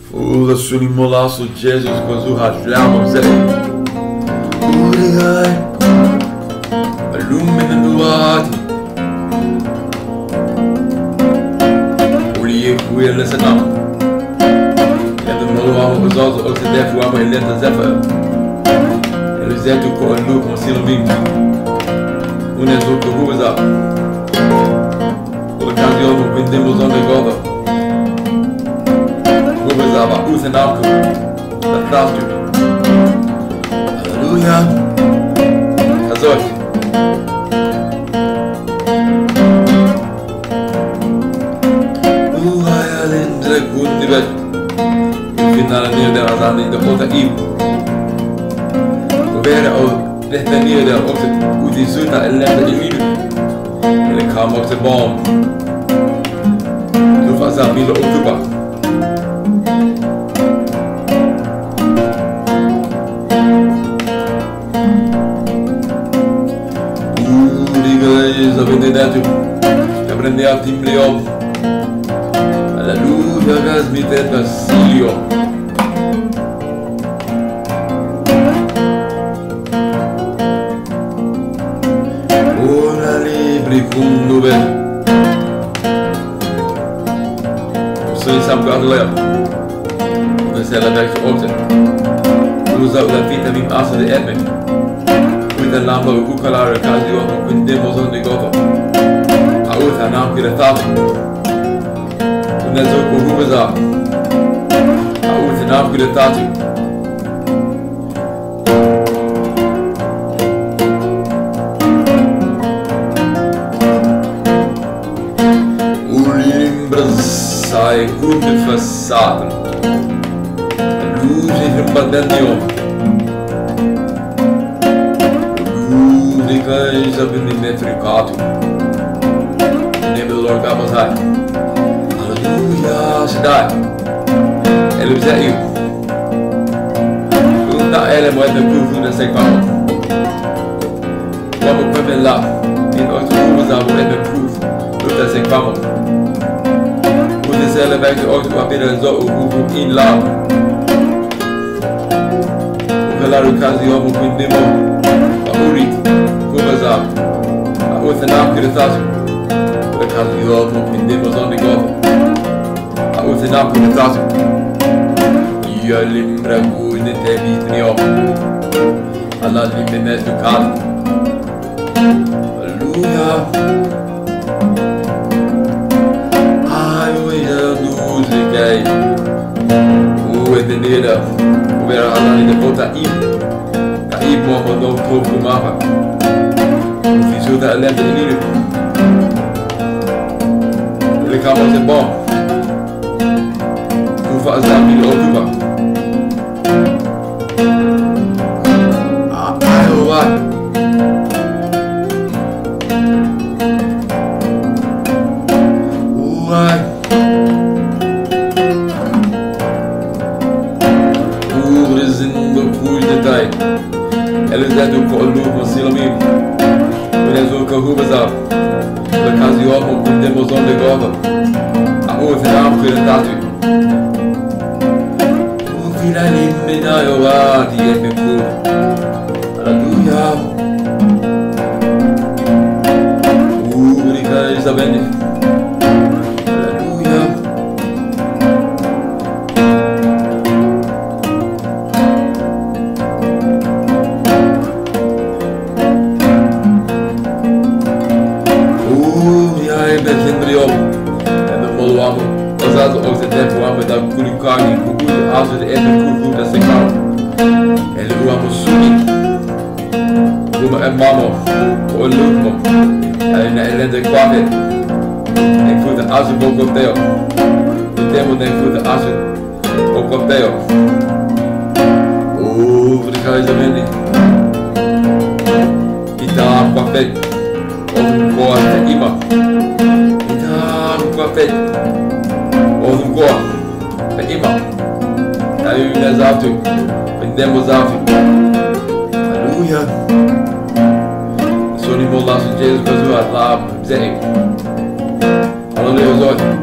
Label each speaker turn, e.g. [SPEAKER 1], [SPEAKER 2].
[SPEAKER 1] Ula suni molasso Jesus qazihat Lam Lou uligai Lumen duati ieqo lesana uamu uamu ook de uama etmeT uqaLaru consilamim huvazav qindemo huvazav enamku tasduT Hallelujah tasduT final neer der azan in de ubzeiu proberen ook recht neer der ook de uLuzaa eLem de en ik ga ook de boom huvazav milo oktuba Zabendenato aprende a timbreo adaLao gasmite basilio ora libri kunduve suni samgu adaLao Lavexu uLuzaa fiTamim asa de etme Lam Lou uqaLaru qindemo ieqo enamku huvazav enamku sai gute Fassaden Luz in Badenio Zabendenato name of the Lord God Most High. Hallelujah, Shaddai. Ubzeiu. eLem etmeT Lufda sekfamo. Uamu qemhe in huvazav etmeT Lufda sekfamo. Etesea Lavexu uabiLa huvuin uqaLaru qindemo bauriT huvazav enamku qindemo enamku eLem in etmeT Hallelujah. Tovgumo eLem ele kan ook de boom huvazav oktuba uqaLaru consilamim huvazav qindemo enamku Hallelujah. Hallelujah. Uamu ook de uamu dan kulikani als de enamku dat sekfamo uamu suni mamo uLuzaa en ellende qemhe en de asu qindemo de asu idta qemhe ima ima qindemo Hallelujah. Suni molasso Jesus qazihat Lam Lou Hallelujah.